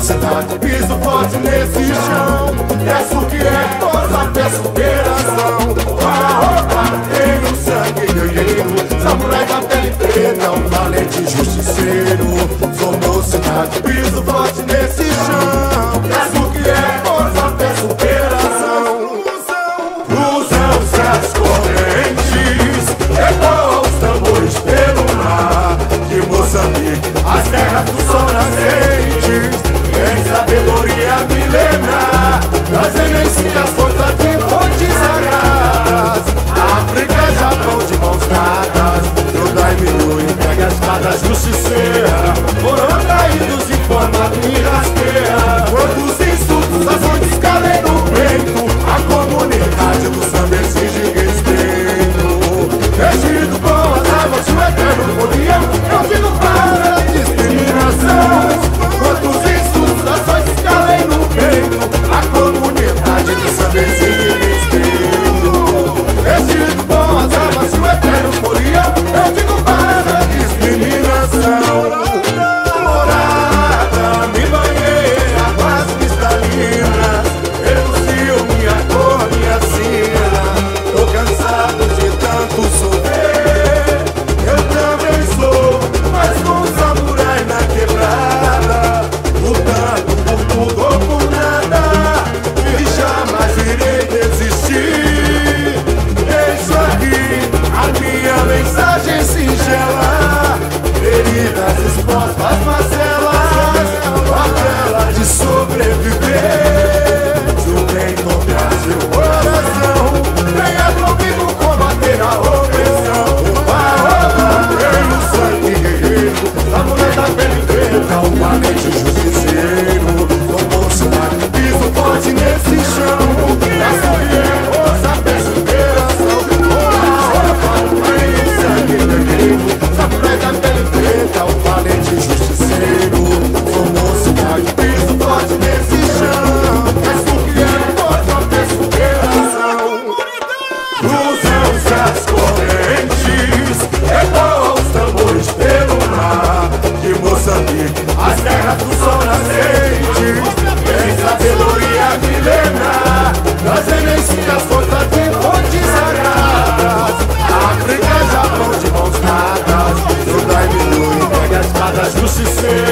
mocidade, piso forte nesse chão. Peço que é força, peço superação. A roupa tem o sangue guerreiro, samurai da pele preta, um valente justiceiro. Sou mocidade, piso forte nesse chão. Peço que é força, peço superação. Cruzam as correntes, ecoam os tambores pelo mar de Moçambique, as terras do sol nascentes, em sabedoria milenar, trazendo em si as forças de fontes sagradas. África, Japão de mãos dadas, Jordai Miru entrega as espadas justiceira, foram traídos em forma de rasteira. Quantos insultos, ações calem no peito, a comunidade do samba exige respeito. Vestido com as armas do eterno folião, eu digo para a discriminação. Quantos insultos, ações calem no peito, a comunidade do samba exige respeito. Vestido com as armas do eterno folião, eu digo para a discriminação. Morada, me banhei em águas cristalinas, renuncio minha cor, minha sina. Tô cansado de tanto sofrer, eu também sou mais um samurai na quebrada, lutando por tudo ou por nada, e jamais irei desistir. Deixo aqui a minha mensagem singela, feridas expostas, mazelas, aquela de sobreviver. Se o bem tocar seu coração, venha comigo combater a opressão. A roupa tem o sangue guerreiro, a mulher da pele preta, o valente justiceiro. Com mocidade, piso forte nesse chão, peço que é força, peço superação. A roupa tem o sangue guerreiro, a mulher da pele preta, o valente justiceiro. Com mocidade, piso forte nesse chão, peço que é força, peço superação. Cruzam-se as correntes, ecoam os tambores pelo mar de Moçambique, as terras do sol nascente, em sabedoria milenar, trazendo em si as forças de fontes sagradas. África, Japão de mãos dadas, Jordai Miru entrega a espada justiceira.